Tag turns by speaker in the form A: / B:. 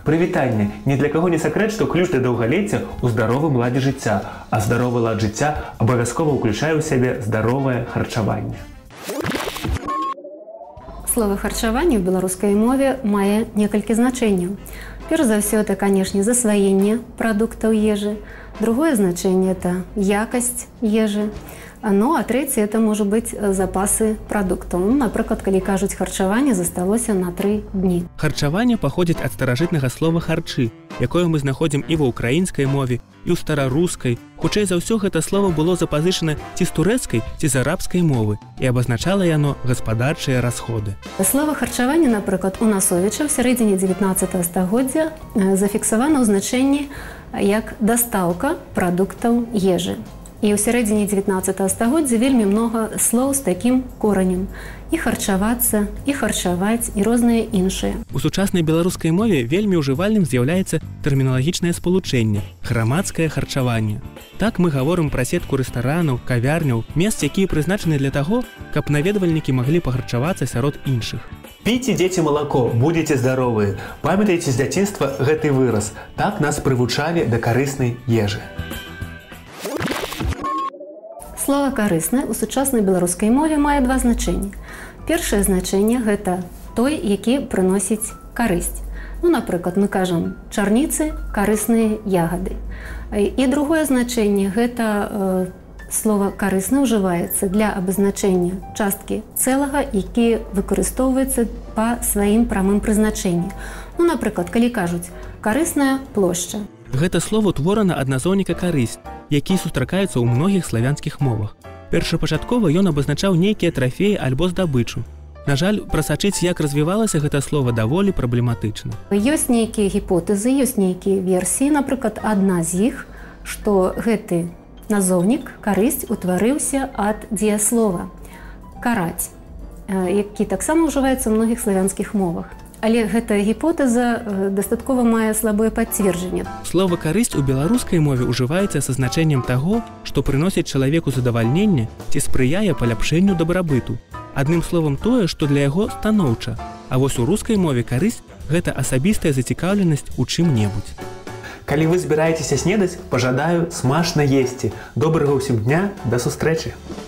A: Прывітанне! Ні для каго не сакрэт, што ключ да даўгалецця ў здаровым ладзе жыцця, а здаровы лад жыцця абавязкова ўключае ў сябе здаровае харчаванне.
B: Слово харчаванне ў беларускай мове мае некалькі значэнняў. Перш за ўсё, это, канешне, засваенне прадуктаў ежы. Другое значэнне – это якасць ежы. Ну, а трэцяе – это, можа быць, запасы прадуктаў. Ну, напрыклад, калі кажуць харчаванне, засталося на 3 дні.
C: Харчаванне паходзіць ад старажытнага слова «харчы», якое мы знаходзім і ва ўкраінскай мове, і ў старарускай. Хутчэй за ўсё, гэта слова было запазычана ці з турэцкай, ці з арабскай мовы, і абазначала яно гаспадарчыя расходы.
B: Слова харчаванне, напрыклад, у Насовіча ў сярэдзіне 19 стагоддзя зафіксавана ў значэнні як дастаўка прадуктаў ежы. І ў сярэдзіне 19 стагоддзя вельмі многа слоў з такім коранем. І харчавацца, і харчаваць, і розныя іншыя.
C: У сучаснай беларускай мове вельмі ўжывальным з'яўляецца тэрміналагічнае спалучэнне – грамадскае харчаванне. Так мы гаворым пра сетку рэстаранаў, кавярняў, месц, якія прызначаны для таго, каб наведвальнікі маглі пагарчавацца сярод іншых.
A: Піце, дзеці, малако, будзеце здаровыя. Памятайце з дзяцінства гэты выраз. Так нас прывучалі да карыснай ежы.
B: Слова «карыснае» ў сучаснай беларускай мове мае два значэнні. Першае значэнне – гэта той, які прыносіць карысць. Ну, напрыклад, мы кажам чарніцы – карысныя ягады. І другое значэнне – гэта слова «карысны» ўжываецца для абазначэння часткі цэлага, які выкарыстоўваецца па сваім прамым прызначэнні. Ну, напрыклад, калі кажуць «карысная плошча».
C: Гэта слово утворана ад назоўніка «карысць», які сустракаюцца ў многіх славянскіх мовах. Першапачаткова ён абазначаў нейкія трафеі альбо здабычу. На жаль, прасачыць, як развівалася гэта слова, даволі праблематычна.
B: Ёсць нейкія гіпотэзы, ёсць нейкія версіі, напрыклад, адна з іх, што гэты назоўнік «карысць» утварыўся ад дзеяслова «караць», які таксама ўжываецца ў многіх славянскіх мовах. Але гэтая гіпотэза дастаткова мае слабое пацверджанне.
C: Слова «карысць» у беларускай мове ўжываецца са значэннем таго, што прыносіць чалавеку задавальненне ці спрыяе паляпшэнню дабрабыту. Адным словам, тое, што для яго станоўча. А вось у рускай мове карысць – гэта асабістая зацікаўленасць у чым-небудзь.
A: Калі вы збіраецеся снедаць, пажадаю смачна есці. Добрага ўсім дня, да сустрэчы!